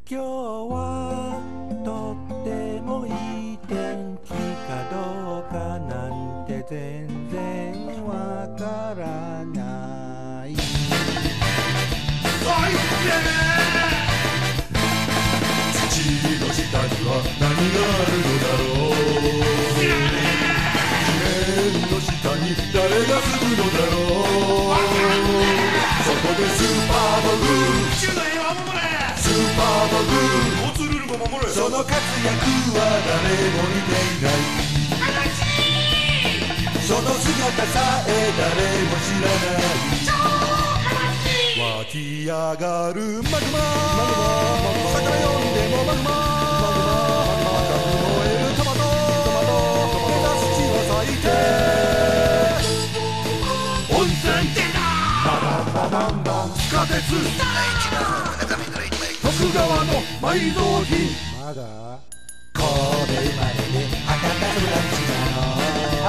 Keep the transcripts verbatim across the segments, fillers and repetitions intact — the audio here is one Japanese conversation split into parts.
今日はとってもいい天気かどうかなんて全然わからない最低土の下には何があるのだろう地面の下に誰が住むのだろうそこでスーパードグ宇宙の平和を守れスーパードグ交通ルールも守れその活躍は誰も見ていない楽しいその姿さえ誰も知らない超悲しい湧き上がるマグマ魚呼んでもマグマ燃えるトマト目指す地は最低温泉ババンババンバン地下鉄徳川の埋蔵金まだ神戸生まれで博多育ちなの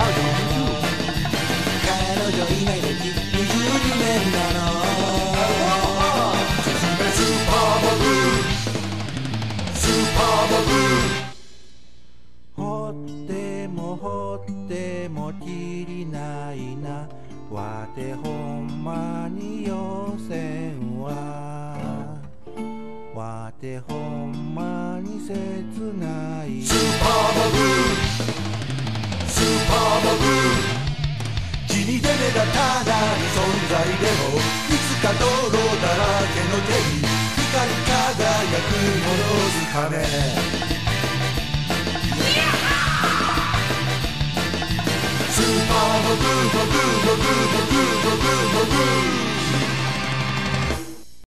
彼女いない歴にじゅうにねんなのすすめスーパーボブスーパーボブ掘っても掘ってもきりないなわてほんまに予選はわてほんまに切ないスーパーボブスーパーボブ地に出目がただに存在でもいつか泥だらけの手に光り輝くものづかめスーパーボブボブボブボブボブボブ